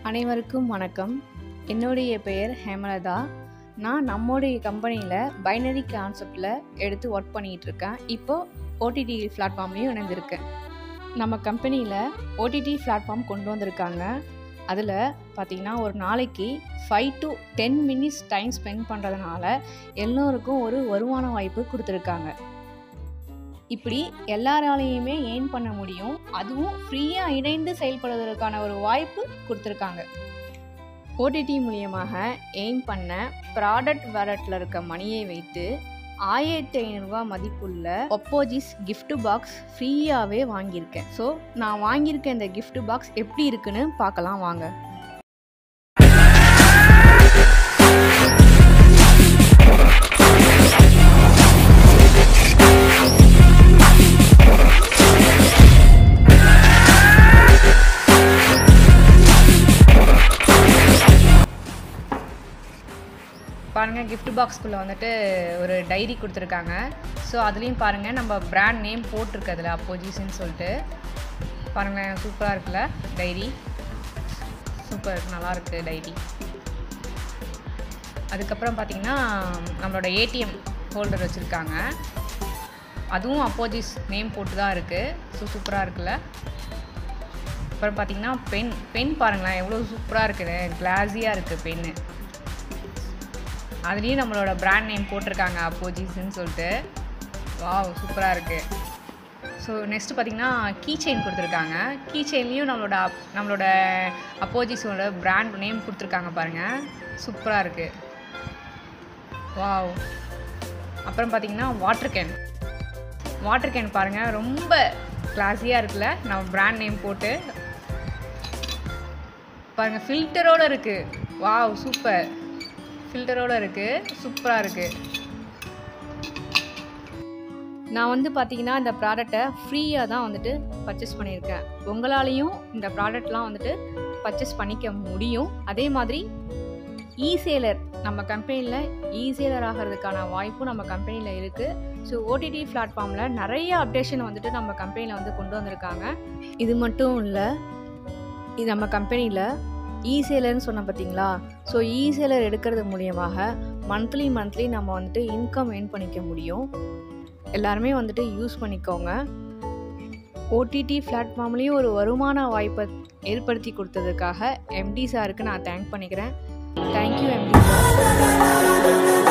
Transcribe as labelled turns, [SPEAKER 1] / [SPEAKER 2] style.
[SPEAKER 1] அனைவருக்கும் வணக்கம். என்னுடைய பெயர் ஹேமலதா. நான் நம்முடைய கம்பெனியில் பைனரி கான்செப்டில் எடுத்து ஒர்க் பண்ணிகிட்டு இருக்கேன். இப்போது ஓடிடி பிளாட்ஃபார்ம்லேயும் இணைந்திருக்கேன். நம்ம கம்பெனியில் ஓடிடி பிளாட்ஃபார்ம் கொண்டு வந்திருக்காங்க. அதில் பார்த்திங்கன்னா ஒரு நாளைக்கு 5 to 10 minutes டைம் ஸ்பெண்ட் பண்ணுறதுனால எல்லோருக்கும் ஒரு வருமான வாய்ப்பு கொடுத்துருக்காங்க. இப்படி எல்லாராலையுமே ஏர்ன் பண்ண முடியும், அதுவும் ஃப்ரீயாக இணைந்து செயல்படுவதற்கான ஒரு வாய்ப்பு கொடுத்துருக்காங்க. ஓடிடி மூலியமாக ஏர்ன் பண்ண ப்ராடக்ட் வாலெட்டில் இருக்க மணியை வைத்து 1500 ரூபாய் மதிப்புள்ள அப்போஜிஸ் கிஃப்ட் பாக்ஸ் ஃப்ரீயாகவே வாங்கியிருக்கேன். ஸோ நான் வாங்கியிருக்க இந்த கிஃப்ட் பாக்ஸ் எப்படி இருக்குன்னு பார்க்கலாம் வாங்க. பாருங்கள், கிஃப்ட் பாக்ஸ்குள்ளே வந்துட்டு ஒரு டைரி கொடுத்துருக்காங்க. ஸோ அதுலேயும் பாருங்கள் நம்ம பிராண்ட் நேம் போட்டிருக்கிறதுல அப்போஜிஸ்ன்னு சொல்லிட்டு பாருங்கள். சூப்பராக இருக்குல்ல டைரி, சூப்பர் நல்லாயிருக்கு டைரி. அதுக்கப்புறம் பார்த்திங்கன்னா நம்மளோட ஏடிஎம் ஹோல்டர் வச்சுருக்காங்க, அதுவும் அப்போஜிஸ் நேம் போட்டு தான் இருக்குது. ஸோ சூப்பராக இருக்குல்ல. அப்புறம் பார்த்திங்கன்னா பென் பாருங்களேன் எவ்வளோ சூப்பராக இருக்குது, கிளாஸியாக இருக்குது பென்னு. அதுலேயும் நம்மளோட பிராண்ட் நேம் போட்டிருக்காங்க அப்போஜிஸ்ன்னு சொல்லிட்டு. வாவ் சூப்பராக இருக்குது. ஸோ நெக்ஸ்ட்டு பார்த்திங்கன்னா கீ செயின் கொடுத்துருக்காங்க. கீ செயின்லேயும் நம்மளோட அப்போஜிஸோட பிராண்ட் நேம் கொடுத்துருக்காங்க பாருங்கள், சூப்பராக இருக்குது. வாவ். அப்புறம் பார்த்திங்கன்னா வாட்டர் கேன் பாருங்கள், ரொம்ப கிளாஸியாக இருக்குல்ல, நம்ம பிராண்ட் நேம் போட்டு பாருங்கள். ஃபில்டரோடு இருக்குது. வாவ் சூப்பர், ஃபில்டரோடு இருக்குது, சூப்பராக இருக்குது. நான் வந்து பார்த்திங்கன்னா இந்த ப்ராடக்டை ஃப்ரீயாக தான் வந்துட்டு பர்ச்சேஸ் பண்ணியிருக்கேன். உங்களாலேயும் இந்த ப்ராடக்ட்லாம் வந்துட்டு பர்ச்சேஸ் பண்ணிக்க முடியும். அதே மாதிரி ஈசேலர், நம்ம கம்பெனியில் ஈசேலர் ஆகிறதுக்கான வாய்ப்பும் நம்ம கம்பெனியில் இருக்குது. ஸோ ஓடிடி பிளாட்ஃபார்மில் நிறைய அப்டேஷன் வந்துட்டு நம்ம கம்பெனியில் வந்து கொண்டு வந்திருக்காங்க. இது மட்டும் இல்லை, இது நம்ம கம்பெனியில் ஈசேலர்னு சொன்ன பார்த்தீங்களா. ஸோ ஈசேலர் எடுக்கிறது மூலியமாக மந்த்லி நம்ம வந்துட்டு இன்கம் ஏர்ன் பண்ணிக்க முடியும். எல்லாருமே வந்துட்டு யூஸ் பண்ணிக்கோங்க. ஓடிடி பிளாட்ஃபார்ம்லேயும் ஒரு வருமான வாய்ப்பை ஏற்படுத்தி கொடுத்ததுக்காக எம்டி சாருக்கு நான் தேங்க் பண்ணிக்கிறேன். Thank you MD sir.